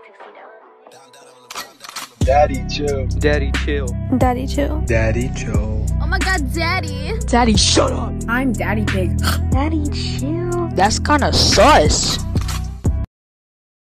Daddy chill. Daddy chill. Daddy chill. Daddy chill. Oh my god, Daddy. Daddy, shut up. I'm Daddy Pig. Daddy, chill. That's kinda sus.